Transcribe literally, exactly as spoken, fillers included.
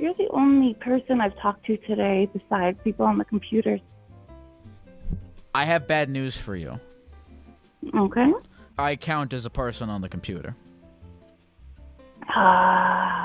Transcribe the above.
You're the only person I've talked to today besides people on the computers. I have bad news for you. Okay. I count as a person on the computer. Ah.